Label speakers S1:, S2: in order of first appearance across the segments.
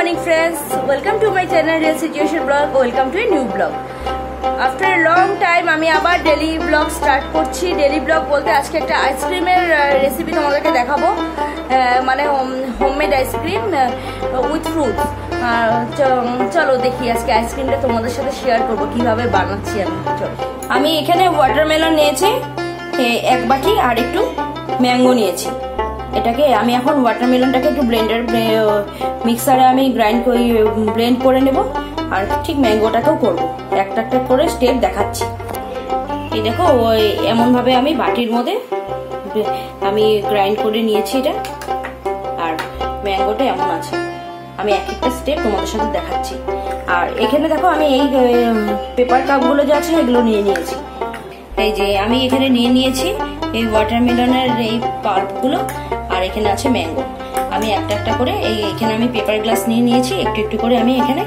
S1: morning friends, welcome to my channel Real Situation Blog. Welcome to a new blog. After a long time আমি আবার daily blog start করছি। Daily blog বলতে আজকে একটা আইসক্রিমের recipe তোমাদেরকে দেখাবো, মানে হোমমেড আইসক্রিম উইথ ফ্রুটস। চলো দেখি আজকে আইসক্রিমটা তোমাদের সাথে শেয়ার করবো কিভাবে বানাচ্ছি আমি। চলো, আমি এখানে ওয়াটারমেলন নিয়েছি এক বাটি আর একটু ম্যাঙ্গো নিয়েছি। এটাকে আমি এখন ওয়াটারমেলনটাকে একটু মিক্সারে আমি ব্লেন্ড করে নেব, আর ঠিক ম্যাঙ্গোটাকেও করবো। একটা একটা করে স্টেপ দেখাচ্ছি। এই দেখো এমনভাবে আমি বাটির মধ্যে আমি গ্রাইন্ড করে নিয়েছি এটা, আর ম্যাঙ্গোটা এমন আছে। আমি এক একটা স্টেপ তোমাদের সাথে দেখাচ্ছি। আর এখানে দেখো আমি এই পেপার কাপগুলো যে আছে এগুলো নিয়ে নিয়েছি। এই যে আমি এখানে নিয়ে নিয়েছি এই ওয়াটারমেলনের এই পাল্পগুলো, আর এখানে আছে ম্যাঙ্গো। আমি একটা একটা করে এখানে আমি পেপার গ্লাস নিয়ে নিয়েছি। একটু একটু করে আমি এখানে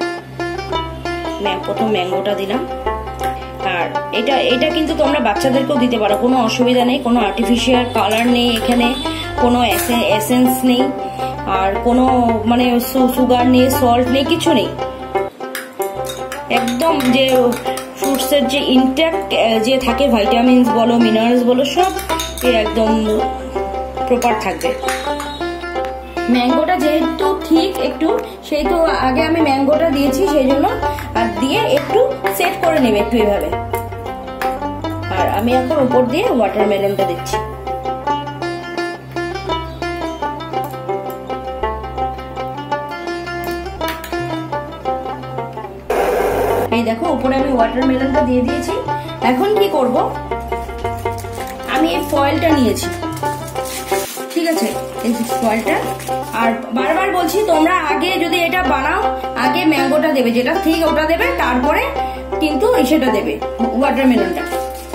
S1: প্রথম ম্যাঙ্গোটা দিলাম। আর এটা কিন্তু তোমরা বাচ্চাদেরকেও দিতে পারো, কোনো অসুবিধা নেই। কোনো আর্টিফিশিয়াল কালার নেই, এখানে কোনো এসেন্স নেই, আর কোনো মানে সুগার নেই, সল্ট নেই, কিছু নেই। একদম যে ফ্রুটসের যে ইনট্যাক্ট যে থাকে ভাইটামিনস বলো, মিনারেলস বলো, সব একদম প্রপার থাকবে। ম্যাঙ্গোটা যেহেতু ঠিক একটু, সেই তো আগে আমি ম্যাঙ্গোটা দিয়েছি সেই জন্য, আর দিয়ে একটু সেট করে নেবে একটু এভাবে। আর আমি এখন উপর দিয়ে ওয়াটারমেলনটা দিচ্ছি। এই দেখো উপরে আমি ওয়াটারমেলনটা দিয়ে দিয়েছি। এখন কি করব, আমি এই ফয়েলটা নিয়েছি, ঠিক আছে, এই ফয়েলটা। আর বারবার বলছি তোমরা আগে যদি এটা বানাও আগে ম্যাঙ্গোটা দেবে, যেটা ঠিক ওটা দেবে, তারপরে কিন্তু সেটা দেবে ওয়াটারমেলনটা।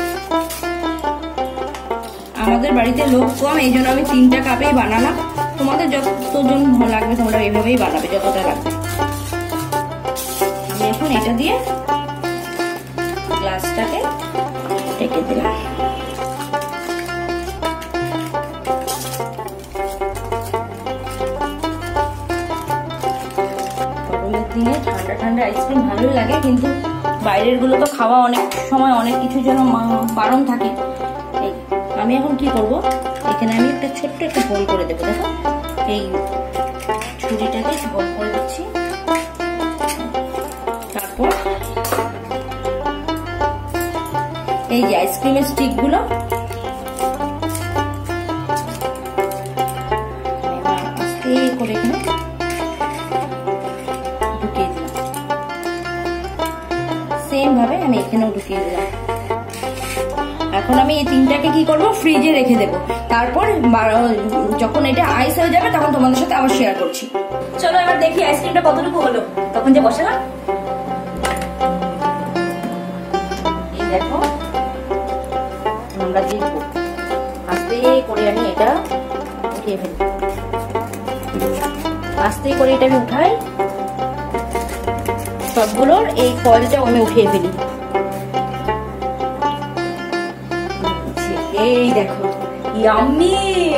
S1: আমাদের বাড়িতে লোক কম, এই জন্য আমি 3টা কাপেই বানালাম। তোমাদের যতজন লাগবে তোমরা এইভাবেই বানাবে, যতটা লাগবে। আমি এখন এটা দিয়ে গ্লাসটাকে ঢেকে দিলাম। দিনে ঠান্ডা ঠান্ডা আইসক্রিম ভালোই লাগে, কিন্তু বাইরের গুলো তো খাওয়া অনেক সময় অনেক কিছু যেন বারণ থাকে। আমি এখন কি করব, এখানে আমি একটা ছোট্ট একটা হোল করে দেবো। দেখো এই ছুরিটাকে হোল করে দিচ্ছি। তারপর এই যে আইসক্রিমের স্টিক গুলো আস্তে করে এখানে ঢুকিয়ে দিলাম। সেম ভাবে আমি এখানেও ঢুকিয়ে দিলাম। এখন আমি এই 3টাকে কি করব, ফ্রিজে রেখে দেব। তারপর যখন এটা আইস হয়ে যাবে তখন তোমাদের সাথে আবার শেয়ার করছি। চলো এবার দেখি আইসক্রিমটা কতটুকু হলো তখন যে বসালাম। এই দেখো আমরা দেখবো, আস্তে করে আমি এটা উঠিয়ে ফেলি। আস্তে করে এটা আমি উঠাই, সবগুলোর এই ফয়েলটা আমি উঠিয়ে ফেলি। এই দেখো ইয়াম্মি।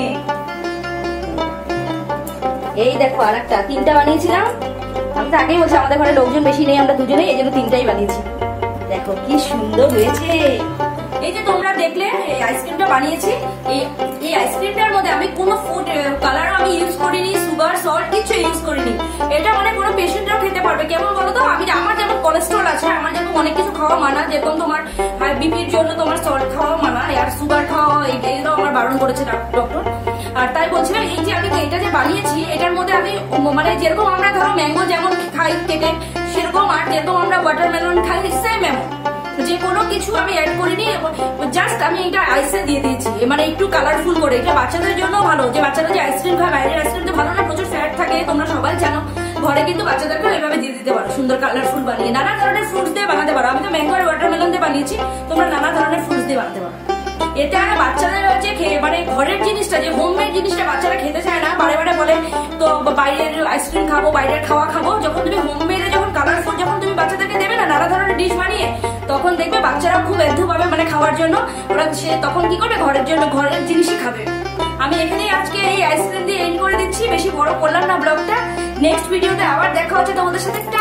S1: এই দেখো আর একটা 3টা বানিয়েছিলাম। আমি তো আগেই বলছি আমাদের ঘরে লোকজন বেশি নেই, আমরা দুজনেই, এই জন্য 3টাই বানিয়েছি। দেখো কি সুন্দর হয়েছে। এই যে তোমরা দেখলে এই আইসক্রিমটা বানিয়েছি। এই আইসক্রিমটার মধ্যে আমি কোনো ফুড কালারও আমি ইউজ করিনি, সুগার সল্ট কিছু ইউজ করিনি। এটা মানে কোনো পেশেন্টরাও খেতে পারবে। কেমন বলো তো, আমার যেমন কোলেস্ট্রল আছে, আমার যেমন অনেক কিছু খাওয়া মানা, যেরকম তোমার হাই বিপির জন্য তোমার সল্ট খাওয়া মানা, আর সুগার খাওয়া এগুলো আমার বারণ করেছে ডক্টর। আর তাই বলছিলাম এই যে আমি এটা যে বানিয়েছি এটার মধ্যে আমি মানে যেরকম আমরা ধরো ম্যাঙ্গো যেমন খাই কেটে, সেরকম আর যেরকম আমরা ওয়াটারমেলন খাই সেম এমন, যে কোনো কিছু আমি অ্যাড করিনি। জাস্ট আমি এটা আইসে দিয়ে দিয়েছি, মানে একটু কালারফুল করে। এটা বাচ্চাদের জন্য ভালো, যে বাচ্চারা যে আইসক্রিম খায়, বাইরের আইসক্রিম তো ভালো না, প্রচুর ফ্যাট থাকে, তোমরা সবাই জানো। ঘরে কিন্তু বাচ্চাদেরকে এভাবে দিয়ে দিতে পারো, সুন্দর কালারফুল বানিয়ে। নানা ধরনের ফ্রুটস দিয়ে বানাতে পারো। আমি তো ম্যাঙ্গো আর ওয়াটারমেলন দিয়ে বানিয়েছি, তোমরা নানা ধরনের ফ্রুটস দিয়ে বানাতে পারো। এতে আর বাচ্চাদের হচ্ছে মানে ঘরের জিনিসটা, যে হোমমেড জিনিসটা বাচ্চারা খেতে চায় না, বারে বারে বলে তো বাইরের আইসক্রিম খাবো, বাইরের খাওয়া খাবো। যখন তুমি হোমমেডে যখন কালারফুল যখন তুমি বাচ্চাদেরকে দেবে না নানা ধরনের ডিশ বানিয়ে, তখন দেখবে বাচ্চারা খুব এদ্ধ পাবে মানে খাওয়ার জন্য। ওরা তখন কি করবে, ঘরের জন্য ঘরের জিনিসই খাবে। আমি এখানেই আজকে এই আইসক্রিম দিয়ে এন্ড করে দিচ্ছি, বেশি বড় করলাম না ব্লগটা। নেক্সট ভিডিওতে আবার দেখা হচ্ছে তোমাদের সাথে।